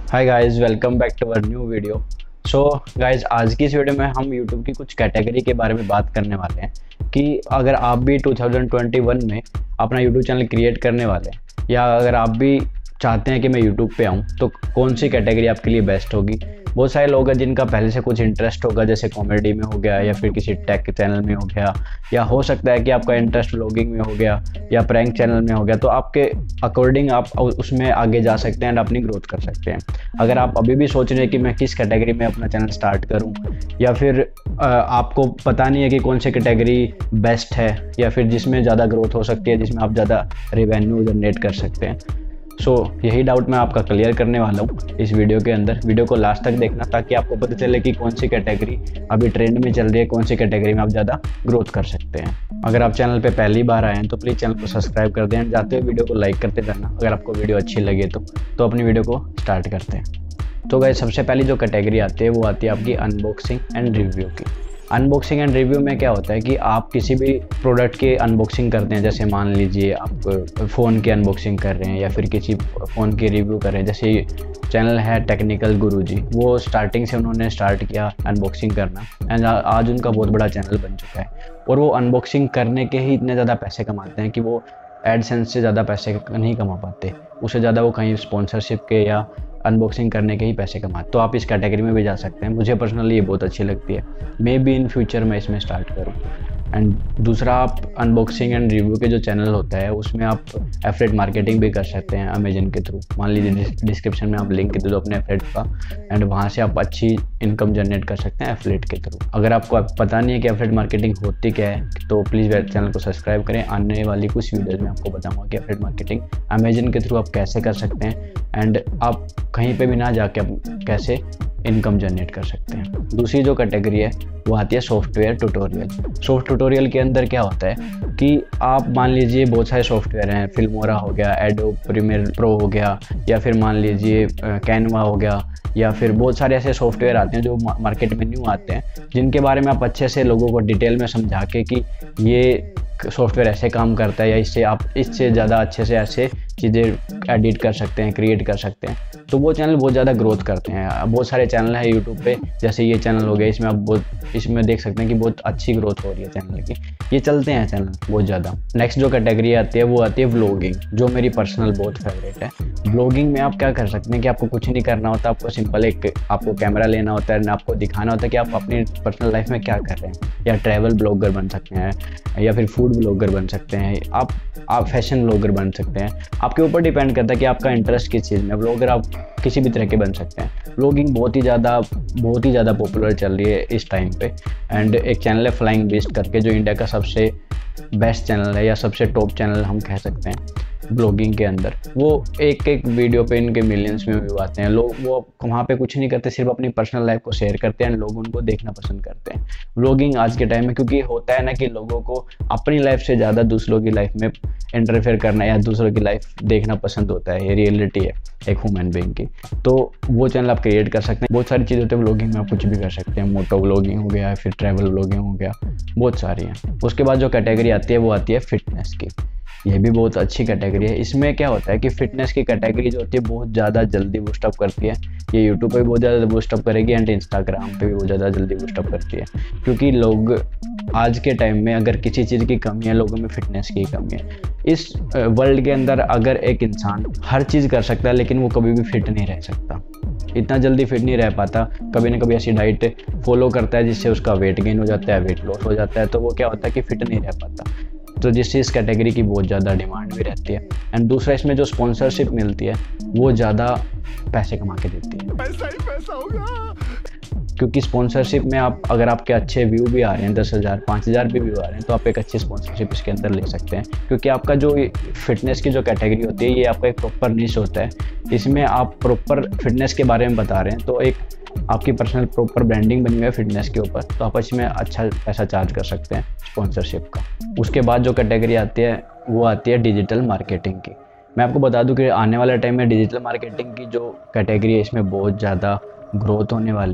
Hi guys, welcome back to our new video. So guys, आज की इस video में हम यूट्यूब की कुछ कैटेगरी के बारे में बात करने वाले हैं कि अगर आप भी 2021 में अपना यूट्यूब चैनल क्रिएट करने वाले हैं या अगर आप भी चाहते हैं कि मैं यूट्यूब पे आऊँ तो कौन सी कैटेगरी आपके लिए बेस्ट होगी। बहुत सारे लोग हैं जिनका पहले से कुछ इंटरेस्ट होगा, जैसे कॉमेडी में हो गया या फिर किसी टेक चैनल में हो गया, या हो सकता है कि आपका इंटरेस्ट व्लॉगिंग में हो गया या प्रैंक चैनल में हो गया। तो आपके अकॉर्डिंग आप उसमें आगे जा सकते हैं एंड अपनी ग्रोथ कर सकते हैं। अगर आप अभी भी सोच रहे हैं कि मैं किस कैटेगरी में अपना चैनल स्टार्ट करूं, या फिर आपको पता नहीं है कि कौन सी कैटेगरी बेस्ट है या फिर जिसमें ज़्यादा ग्रोथ हो सकती है, जिसमें आप ज़्यादा रेवेन्यू जनरेट कर सकते हैं, सो यही डाउट मैं आपका क्लियर करने वाला हूँ इस वीडियो के अंदर। वीडियो को लास्ट तक देखना ताकि आपको पता चले कि कौन सी कैटेगरी अभी ट्रेंड में चल रही है, कौन सी कैटेगरी में आप ज़्यादा ग्रोथ कर सकते हैं। अगर आप चैनल पे पहली बार आए हैं तो प्लीज़ चैनल को सब्सक्राइब कर दें, जाते हुए वीडियो को लाइक करते रहना अगर आपको वीडियो अच्छी लगे तो अपनी वीडियो को स्टार्ट करते हैं। तो गाइस, सबसे पहली जो कैटेगरी आती है वो आती है आपकी अनबॉक्सिंग एंड रिव्यू की। अनबॉक्सिंग एंड रिव्यू में क्या होता है कि आप किसी भी प्रोडक्ट की अनबॉक्सिंग करते हैं। जैसे मान लीजिए आप फ़ोन की अनबॉक्सिंग कर रहे हैं या फिर किसी फ़ोन की रिव्यू कर रहे हैं। जैसे चैनल है टेक्निकल गुरुजी, वो स्टार्टिंग से उन्होंने स्टार्ट किया अनबॉक्सिंग करना एंड आज उनका बहुत बड़ा चैनल बन चुका है। और वो अनबॉक्सिंग करने के ही इतने ज़्यादा पैसे कमाते हैं कि वो एडसेंस से ज़्यादा पैसे नहीं कमा पाते। उससे ज़्यादा वो कहीं स्पॉन्सरशिप के या अनबॉक्सिंग करने के ही पैसे कमाते। तो आप इस कैटेगरी में भी जा सकते हैं। मुझे पर्सनली ये बहुत अच्छी लगती है, मे बी इन फ्यूचर मैं इसमें स्टार्ट करूँ। एंड दूसरा, आप अनबॉक्सिंग एंड रिव्यू के जो चैनल होता है उसमें आप एफिलिएट मार्केटिंग भी कर सकते हैं अमेजन के थ्रू। मान लीजिए डिस्क्रिप्शन में आप लिंक दे दो अपने एफिलिएट का एंड वहाँ से आप अच्छी इनकम जनरेट कर सकते हैं एफिलिएट के थ्रू। अगर आपको पता नहीं है कि एफिलिएट मार्केटिंग होती क्या है तो प्लीज़ चैनल को सब्सक्राइब करें। आने वाली कुछ वीडियोज़ में आपको बताऊँगा कि एफिलिएट मार्केटिंग अमेजन के थ्रू आप कैसे कर सकते हैं एंड आप कहीं पे भी ना जाके आप कैसे इनकम जनरेट कर सकते हैं। दूसरी जो कैटेगरी है वो आती है सॉफ्टवेयर ट्यूटोरियल। सॉफ्ट ट्यूटोरियल के अंदर क्या होता है कि आप मान लीजिए बहुत सारे सॉफ्टवेयर हैं, फिल्मोरा हो गया, एडोब प्रीमियर प्रो हो गया, या फिर मान लीजिए कैनवा हो गया, या फिर बहुत सारे ऐसे सॉफ्टवेयर आते हैं जो मार्केट में न्यू आते हैं, जिनके बारे में आप अच्छे से लोगों को डिटेल में समझा के कि ये सॉफ्टवेयर ऐसे काम करता है या इससे आप इससे ज़्यादा अच्छे से ऐसे चीज़ें एडिट कर सकते हैं, क्रिएट कर सकते हैं, तो वो चैनल बहुत ज़्यादा ग्रोथ करते हैं। बहुत सारे चैनल हैं यूट्यूब पे, जैसे ये चैनल हो गया, इसमें आप इसमें देख सकते हैं कि बहुत अच्छी ग्रोथ हो रही है चैनल की। ये चलते हैं चैनल बहुत ज़्यादा। नेक्स्ट जो कैटेगरी आती है वो आती है व्लॉगिंग, जो मेरी पर्सनल बहुत फेवरेट है। व्लॉगिंग में आप क्या कर सकते हैं कि आपको कुछ नहीं करना होता, आपको सिंपल आपको कैमरा लेना होता है, आपको दिखाना होता है कि आप अपनी पर्सनल लाइफ में क्या कर रहे हैं। या ट्रैवल ब्लॉगर बन सकते हैं या फिर फूड ब्लॉगर बन सकते हैं, आप फैशन ब्लॉगर बन सकते हैं। आपके ऊपर डिपेंड करता है कि आपका इंटरेस्ट किस चीज़ में। ब्लॉगर आप किसी भी तरह के बन सकते हैं। ब्लॉगिंग बहुत ही ज़्यादा पॉपुलर चल रही है इस टाइम पे। एंड एक चैनल है फ्लाइंग बीस्ट करके, जो इंडिया का सबसे बेस्ट चैनल है या सबसे टॉप चैनल हम कह सकते हैं ब्लॉगिंग के अंदर। वो एक वीडियो पे इनके मिलियंस में व्यू आते हैं। लोग वो वहाँ पे कुछ नहीं करते, सिर्फ अपनी पर्सनल लाइफ को शेयर करते हैं, लोग उनको देखना पसंद करते हैं। व्लॉगिंग आज के टाइम में, क्योंकि होता है ना कि लोगों को अपनी लाइफ से ज़्यादा दूसरों की लाइफ में इंटरफेयर करना या दूसरों की लाइफ देखना पसंद होता है। ये रियलिटी है एक ह्यूमन बीइंग की। तो वो चैनल आप क्रिएट कर सकते हैं। बहुत सारी चीज़ें होती है व्लॉगिंग में, आप कुछ भी कर सकते हैं। मोटो व्लॉगिंग हो गया, फिर ट्रैवल व्लॉगिंग हो गया, बहुत सारी हैं। उसके बाद जो कैटेगरी आती है वो आती है फिटनेस की। ये भी बहुत अच्छी कैटेगरी है। इसमें क्या होता है कि फिटनेस की कैटेगरी जो होती है बहुत ज़्यादा जल्दी बूस्टअप करती है। ये यूट्यूब पे भी बहुत ज़्यादा बूस्टअप करेगी एंड इंस्टाग्राम पे भी बहुत ज़्यादा जल्दी बूस्टअप करती है, क्योंकि लोग आज के टाइम में अगर किसी चीज़ की कमी है, लोगों में फिटनेस की कमी है। इस वर्ल्ड के अंदर अगर एक इंसान हर चीज़ कर सकता है लेकिन वो कभी भी फिट नहीं रह सकता, इतना जल्दी फिट नहीं रह पाता। कभी ना कभी ऐसी डाइट फॉलो करता है जिससे उसका वेट गेन हो जाता है, वेट लॉस हो जाता है, तो वो क्या होता है कि फिट नहीं रह पाता। तो जिससे इस कैटेगरी की बहुत ज़्यादा डिमांड भी रहती है। एंड दूसरा, इसमें जो स्पॉन्सरशिप मिलती है वो ज़्यादा पैसे कमा के देती है। पैसा ही पैसा होगा, क्योंकि स्पॉन्सरशिप में आप अगर आपके अच्छे व्यू भी आ रहे हैं, 10,000 5,000 भी व्यू आ रहे हैं, तो आप एक अच्छी स्पॉन्सरशिप इसके अंदर ले सकते हैं। क्योंकि आपका जो फिटनेस की जो कैटेगरी होती है ये आपका एक प्रॉपर निश होता है। इसमें आप प्रॉपर फिटनेस के बारे में बता रहे हैं, तो एक आपकी पर्सनल प्रॉपर ब्रांडिंग बनी हुई है फिटनेस के ऊपर, तो आप इसमें अच्छा पैसा चार्ज कर सकते हैं स्पॉन्सरशिप का। उसके बाद जो कैटेगरी आती है वो आती है डिजिटल मार्केटिंग की। मैं आपको बता दूं कि आने वाले टाइम में डिजिटल मार्केटिंग की जो कैटेगरी है इसमें बहुत ज़्यादा ग्रोथ होने वाली है।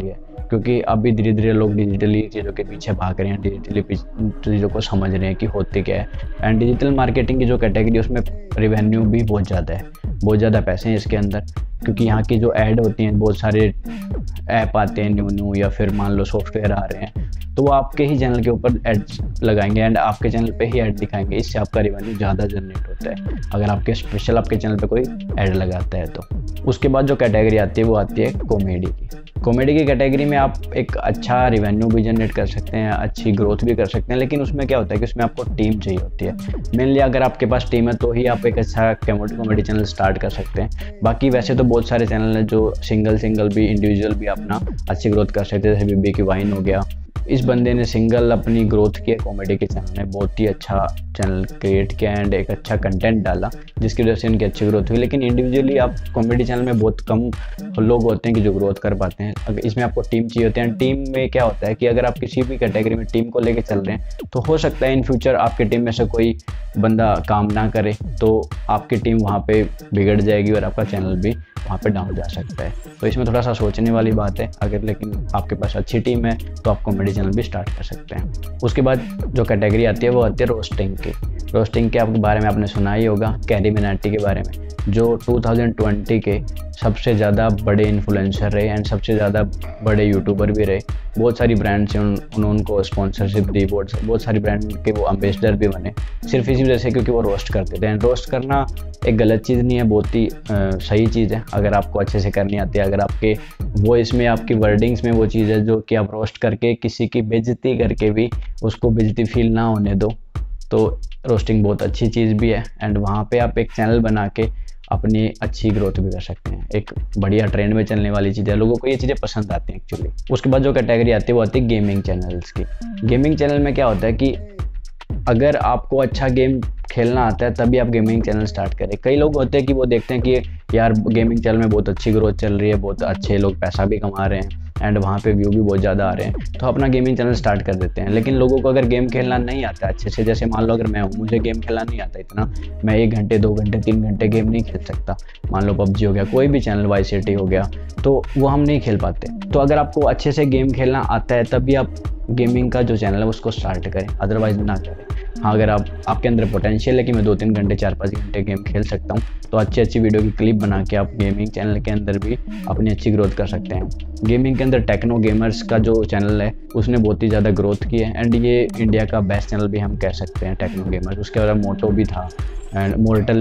क्योंकि अभी धीरे धीरे लोग डिजिटली चीज़ों के पीछे भाग रहे हैं, डिजिटली चीज़ों को समझ रहे हैं कि होते क्या है। एंड डिजिटल मार्केटिंग की जो कैटेगरी उसमें रेवेन्यू भी बहुत ज़्यादा है, बहुत ज़्यादा पैसे हैं इसके अंदर, क्योंकि यहाँ की जो ऐड होती हैं, बहुत सारे ऐप आते हैं न्यू या फिर मान लो सॉफ्टवेयर आ रहे हैं, तो वो आपके ही चैनल के ऊपर एड्स लगाएंगे एंड आपके चैनल पे ही ऐड दिखाएंगे। इससे आपका रेवेन्यू ज़्यादा जनरेट होता है अगर आपके स्पेशल आपके चैनल पे कोई ऐड लगाता है तो। उसके बाद जो कैटेगरी आती है वो आती है कॉमेडी की। कॉमेडी की कैटेगरी में आप एक अच्छा रेवेन्यू भी जनरेट कर सकते हैं, अच्छी ग्रोथ भी कर सकते हैं, लेकिन उसमें क्या होता है कि उसमें आपको टीम चाहिए होती है। मेनली अगर आपके पास टीम है तो ही आप एक अच्छा कॉमेडी चैनल स्टार्ट कर सकते हैं। बाकी वैसे तो बहुत सारे चैनल हैं जो सिंगल भी, इंडिविजुअल भी अपना अच्छी ग्रोथ कर सकते हैं, जैसे बीबी की वाइन हो गया। इस बंदे ने सिंगल अपनी ग्रोथ की कॉमेडी के चैनल में, बहुत ही अच्छा चैनल क्रिएट किया एंड एक अच्छा कंटेंट डाला जिसकी वजह से इनकी अच्छी ग्रोथ हुई। लेकिन इंडिविजुअली आप कॉमेडी चैनल में बहुत कम लोग होते हैं कि जो ग्रोथ कर पाते हैं। अगर इसमें आपको टीम चाहिए होती है। टीम में क्या होता है कि अगर आप किसी भी कैटेगरी में टीम को लेके चल रहे हैं तो हो सकता है इन फ्यूचर आपकी टीम में से कोई बंदा काम ना करे तो आपकी टीम वहाँ पे बिगड़ जाएगी और आपका चैनल भी वहाँ पे डाउन जा सकता है। तो इसमें थोड़ा सा सोचने वाली बात है। अगर लेकिन आपके पास अच्छी टीम है तो आप कॉमेडी चैनल भी स्टार्ट कर सकते हैं। उसके बाद जो कैटेगरी आती है वो आती है रोस्टिंग की। रोस्टिंग के आपके बारे में आपने सुना ही होगा, कैरी मिनाटी के बारे में, जो 2020 के सबसे ज़्यादा बड़े इन्फ्लुएंसर रहे एंड सबसे ज़्यादा बड़े यूट्यूबर भी रहे। बहुत सारी ब्रांड से उन्होंने उनको स्पॉन्सरशिप दी, बहुत सारी ब्रांड के वो एम्बेसडर भी बने, सिर्फ इसी वजह से क्योंकि वो रोस्ट करते थे। एंड रोस्ट करना एक गलत चीज़ नहीं है, बहुत ही सही चीज़ है अगर आपको अच्छे से करनी आती है। अगर आपके वॉइस में, आपकी वर्डिंग्स में वो चीज़ है जो कि आप रोस्ट करके किसी की बेइज्जती करके भी उसको बेइज्जती फील ना होने दो, तो रोस्टिंग बहुत अच्छी चीज़ भी है। एंड वहाँ पे आप एक चैनल बना के अपनी अच्छी ग्रोथ भी कर सकते हैं। एक बढ़िया ट्रेंड में चलने वाली चीज़ है, लोगों को ये चीज़ें पसंद आती हैं एक्चुअली। उसके बाद जो कैटेगरी आती है वो आती है गेमिंग चैनल्स की। गेमिंग चैनल में क्या होता है कि अगर आपको अच्छा गेम खेलना आता है तभी आप गेमिंग चैनल स्टार्ट करें। कई लोग होते हैं कि वो देखते हैं कि यार गेमिंग चैनल में बहुत अच्छी ग्रोथ चल रही है, बहुत अच्छे लोग पैसा भी कमा रहे हैं एंड वहाँ पे व्यू भी बहुत ज़्यादा आ रहे हैं, तो अपना गेमिंग चैनल स्टार्ट कर देते हैं। लेकिन लोगों को अगर गेम खेलना नहीं आता अच्छे से, जैसे मान लो अगर मैं हूँ, मुझे गेम खेलना नहीं आता इतना, मैं 1 घंटे 2 घंटे 3 घंटे गेम नहीं खेल सकता। मान लो पबजी हो गया, कोई भी चैनल, वाई सिटी हो गया, तो वो हम नहीं खेल पाते। तो अगर आपको अच्छे से गेम खेलना आता है तभी आप गेमिंग का जो चैनल है उसको स्टार्ट करें, अदरवाइज ना करें। हाँ, अगर आपके अंदर पोटेंशियल है कि मैं 2-3 घंटे 4-5 घंटे गेम खेल सकता हूँ, तो अच्छी वीडियो की क्लिप बना के आप गेमिंग चैनल के अंदर भी अपनी अच्छी ग्रोथ कर सकते हैं। गेमिंग के अंदर टेक्नो गेमर्स का जो चैनल है उसने बहुत ही ज़्यादा ग्रोथ की है एंड ये इंडिया का बेस्ट चैनल भी हम कह सकते हैं, टेक्नो गेमर्स। उसके अलावा मोटो भी था एंड मोर्टल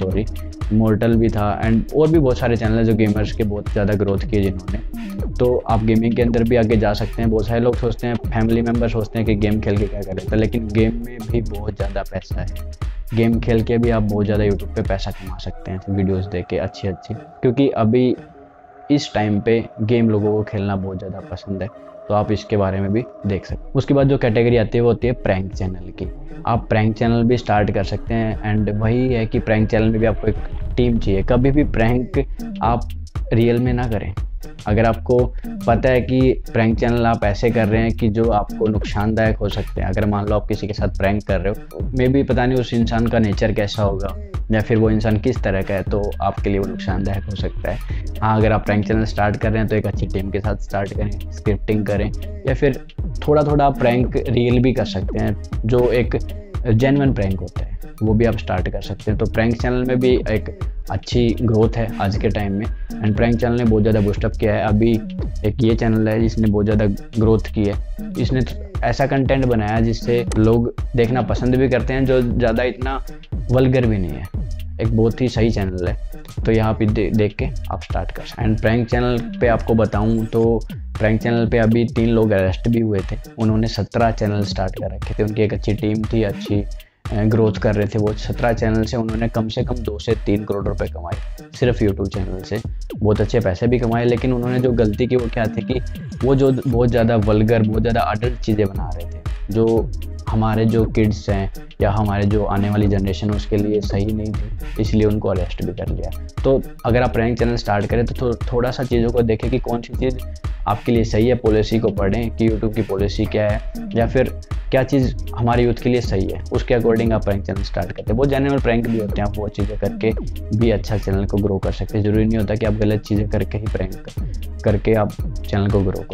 भी था एंड और भी बहुत सारे चैनल हैं जो गेमर्स के बहुत ज़्यादा ग्रोथ किए जिन्होंने। तो आप गेमिंग के अंदर भी आगे जा सकते हैं। बहुत सारे लोग सोचते हैं, फैमिली मेम्बर सोचते हैं कि गेम खेल के क्या करें, लेकिन गेम में भी बहुत ज़्यादा पैसा है। गेम खेल के भी आप बहुत ज़्यादा यूट्यूब पे पैसा कमा सकते हैं, तो वीडियोस देख के अच्छी क्योंकि अभी इस टाइम पे गेम लोगों को खेलना बहुत ज़्यादा पसंद है, तो आप इसके बारे में भी देख सकते हैं। उसके बाद जो कैटेगरी आती है वो होती है प्रैंक चैनल की। आप प्रैंक चैनल भी स्टार्ट कर सकते हैं एंड वही है कि प्रैंक चैनल में भी आपको एक टीम चाहिए। कभी भी प्रैंक आप रियल में ना करें। अगर आपको पता है कि प्रैंक चैनल आप ऐसे कर रहे हैं कि जो आपको नुकसानदायक हो सकते हैं, अगर मान लो आप किसी के साथ प्रैंक कर रहे हो, मे भी पता नहीं उस इंसान का नेचर कैसा होगा या फिर वो इंसान किस तरह का है, तो आपके लिए वो नुकसानदायक हो सकता है। हाँ, अगर आप प्रैंक चैनल स्टार्ट कर रहे हैं तो एक अच्छी टीम के साथ स्टार्ट करें, स्क्रिप्टिंग करें या फिर थोड़ा आप प्रैंक रियल भी कर सकते हैं, जो एक जेन्युइन प्रैंक होता है वो भी आप स्टार्ट कर सकते हैं। तो प्रैंक चैनल में भी एक अच्छी ग्रोथ है आज के टाइम में एंड प्रैंक चैनल ने बहुत ज़्यादा बूस्टअप किया है। अभी एक ये चैनल है जिसने बहुत ज़्यादा ग्रोथ की है, इसने ऐसा कंटेंट बनाया जिससे लोग देखना पसंद भी करते हैं, जो ज़्यादा इतना वल्गर भी नहीं है। एक बहुत ही सही चैनल है, तो यहाँ पे देख के आप स्टार्ट कर सकते हैं। एंड प्रैंक चैनल पे आपको बताऊँ तो प्रैंक चैनल पे अभी 3 लोग अरेस्ट भी हुए थे। उन्होंने 17 चैनल स्टार्ट कर रखे थे, उनकी एक अच्छी टीम थी, अच्छी ग्रोथ कर रहे थे वो। 17 चैनल से उन्होंने कम से कम 2 से 3 करोड़ रुपए कमाए सिर्फ यूट्यूब चैनल से। बहुत अच्छे पैसे भी कमाए, लेकिन उन्होंने जो गलती की वो क्या थी कि वो जो बहुत ज़्यादा वल्गर, बहुत ज़्यादा अडल्ट चीज़ें बना रहे थे, जो हमारे जो किड्स हैं या हमारे जो आने वाली जनरेशन है उसके लिए सही नहीं थी, इसलिए उनको अरेस्ट भी कर लिया। तो अगर आप प्रैंक चैनल स्टार्ट करें तो थोड़ा सा चीज़ों को देखें कि कौन सी चीज़ आपके लिए सही है, पॉलिसी को पढ़ें कि यूट्यूब की पॉलिसी क्या है या फिर क्या चीज़ हमारे यूथ के लिए सही है, उसके अकॉर्डिंग आप प्रैंक चैनल स्टार्ट करते हैं। वो जेन्युइन प्रैंक भी होते हैं, आप वो चीज़ें करके भी अच्छा चैनल को ग्रो कर सकते हैं। ज़रूरी नहीं होता कि आप गलत चीज़ें करके ही प्रैंक करके आप चैनल को ग्रो करो।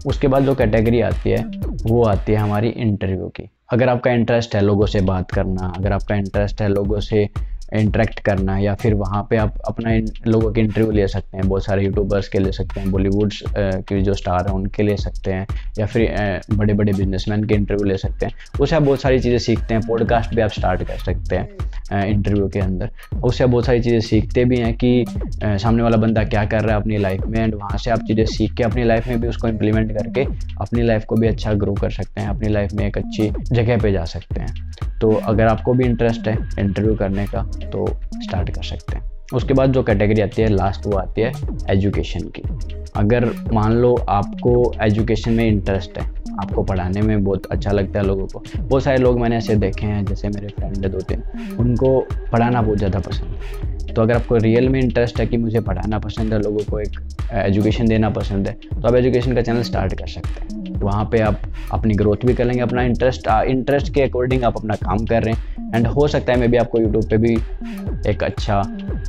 उसके बाद जो कैटेगरी आती है वो आती है हमारी इंटरव्यू की। अगर आपका इंटरेस्ट है लोगों से बात करना, अगर आपका इंटरेस्ट है लोगों से इंटरेक्ट करना, या फिर वहाँ पे आप अपना लोगों के इंटरव्यू ले सकते हैं। बहुत सारे यूट्यूबर्स के ले सकते हैं, बॉलीवुड के जो स्टार हैं उनके ले सकते हैं, या फिर बड़े बड़े बिजनेसमैन के इंटरव्यू ले सकते हैं। उससे आप बहुत सारी चीज़ें सीखते हैं। पॉडकास्ट भी आप स्टार्ट कर सकते हैं इंटरव्यू के अंदर। उससे आप बहुत सारी चीज़ें सीखते भी हैं कि सामने वाला बंदा क्या कर रहा है अपनी लाइफ में, एंड वहाँ से आप चीज़ें सीख के अपनी लाइफ में भी उसको इम्प्लीमेंट करके अपनी लाइफ को भी अच्छा ग्रो कर सकते हैं, अपनी लाइफ में एक अच्छी जगह पे जा सकते हैं। तो अगर आपको भी इंटरेस्ट है इंटरव्यू करने का तो स्टार्ट कर सकते हैं। उसके बाद जो कैटेगरी आती है लास्ट, वो आती है एजुकेशन की। अगर मान लो आपको एजुकेशन में इंटरेस्ट है, आपको पढ़ाने में बहुत अच्छा लगता है लोगों को। बहुत सारे लोग मैंने ऐसे देखे हैं, जैसे मेरे फ्रेंड है 2-3, उनको पढ़ाना बहुत ज़्यादा पसंद है। तो अगर आपको रियल में इंटरेस्ट है कि मुझे पढ़ाना पसंद है, लोगों को एक एजुकेशन देना पसंद है, तो आप एजुकेशन का चैनल स्टार्ट कर सकते हैं। वहाँ पे आप अपनी ग्रोथ भी कर लेंगे, अपना इंटरेस्ट के अकॉर्डिंग आप अपना काम कर रहे हैं, एंड हो सकता है मे बी आपको यूट्यूब पे भी एक अच्छा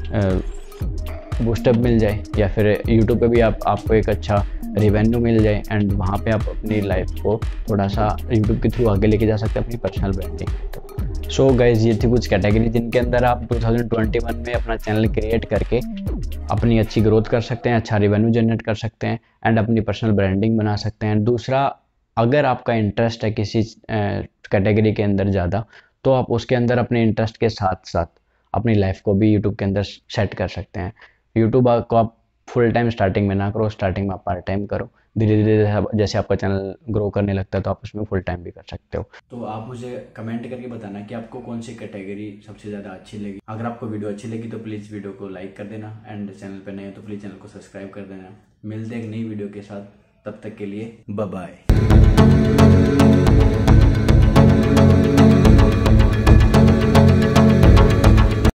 बूस्टअप मिल जाए, या फिर यूट्यूब पे भी आपको एक अच्छा रिवेन्यू मिल जाए, एंड वहाँ पे आप अपनी लाइफ को थोड़ा सा यूट्यूब के थ्रू आगे लेके जा सकते हैं अपनी पर्सनल ब्रांडिंग। सो गाइज, ये थी कुछ कैटेगरी जिनके अंदर आप 2021 में अपना चैनल क्रिएट करके अपनी अच्छी ग्रोथ कर सकते हैं, अच्छा रेवेन्यू जनरेट कर सकते हैं, एंड अपनी पर्सनल ब्रांडिंग बना सकते हैं। दूसरा, अगर आपका इंटरेस्ट है किसी कैटेगरी के अंदर ज़्यादा, तो आप उसके अंदर अपने इंटरेस्ट के साथ साथ अपनी लाइफ को भी यूट्यूब के अंदर सेट कर सकते हैं। यूट्यूब को आप फुल टाइम स्टार्टिंग में ना करो, स्टार्टिंग में आप पार्ट टाइम करो। धीरे धीरे जैसे आपका चैनल ग्रो करने लगता है तो आप उसमें फुल टाइम भी कर सकते हो। तो आप मुझे कमेंट करके बताना कि आपको कौन सी कैटेगरी सबसे ज़्यादा अच्छी लगी। अगर आपको वीडियो अच्छी लगी तो प्लीज़ वीडियो को लाइक कर देना, एंड चैनल पर नए हो तो प्लीज़ चैनल को सब्सक्राइब कर देना। मिलते हैं एक नई वीडियो के साथ, तब तक के लिए बाय बाय।